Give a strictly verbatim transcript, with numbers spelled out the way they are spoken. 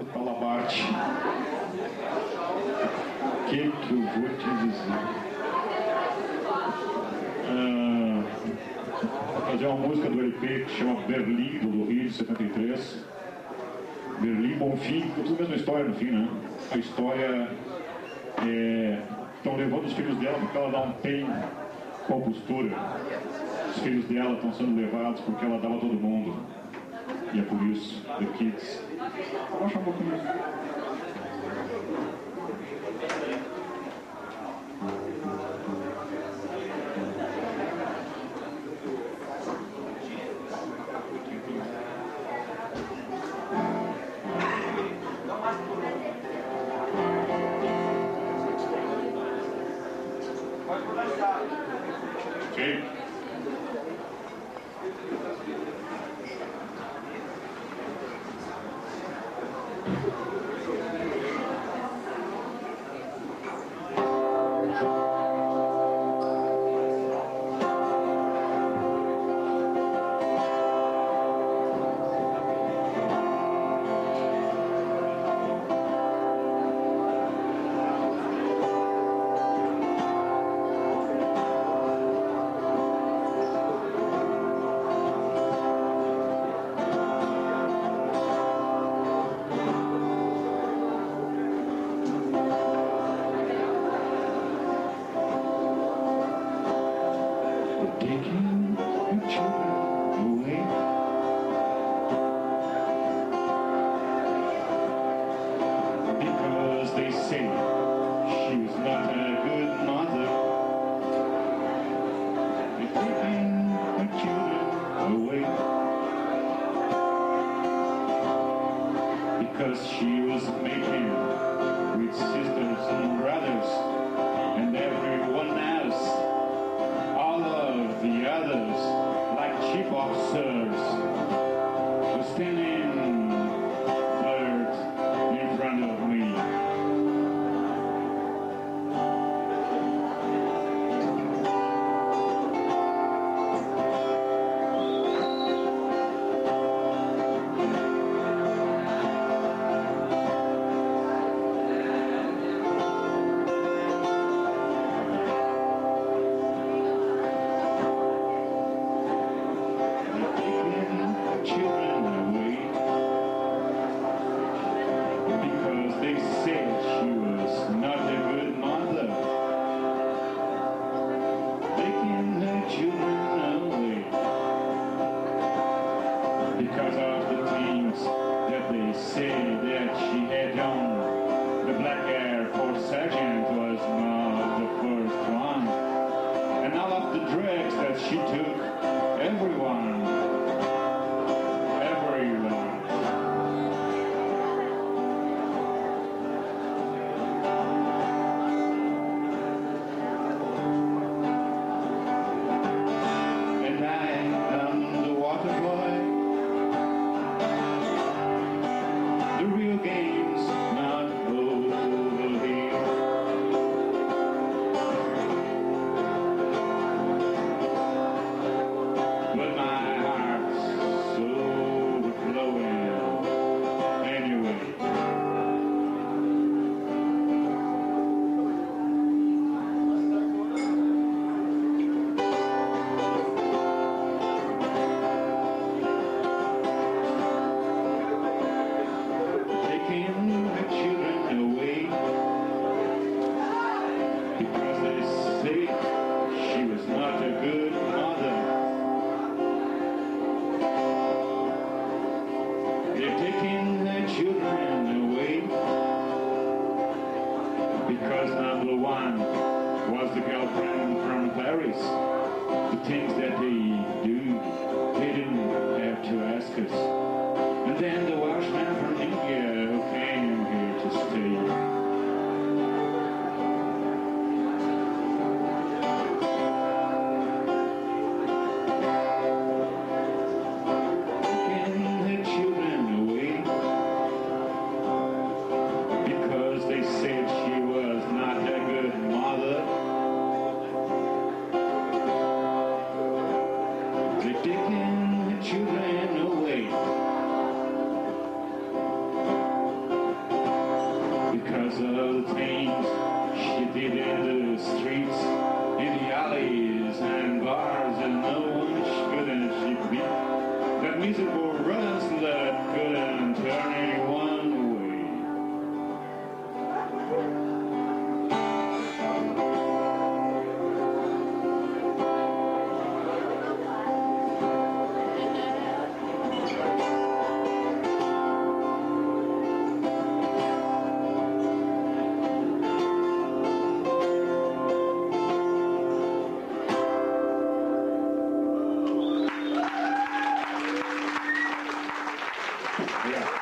o Talabarte. O que que eu vou te dizer? Ah, vou fazer uma música do L P que chama Berlim, do Rio de setenta e três. Berlim, bom fim, tudo a mesma história no fim, né? A história é... estão levando os filhos dela porque ela dá um tem com a postura. Os filhos dela estão sendo levados porque ela dava a todo mundo. E é por isso, The Kids. Vou achar um pouquinho isso. Okay. Because she was making with sisters and brothers and everyone else, all of the others, like chief officers, were standing third in front of me. Because of the things that they say that she had on, the black Air Force sergeant was not the first one, and all of the drugs that she took, everyone, everyone. And I am the water boy. The real game's not over here. But my heart's so overflowing anyway. Taking the children away because they say she was not a good mother. They're taking their children away because number one was the girlfriend from Paris. The things that they do, they didn't have to ask us. And then the Welshman from India who came here to stay. Taking their children away because they said she was not a good mother. Obrigado.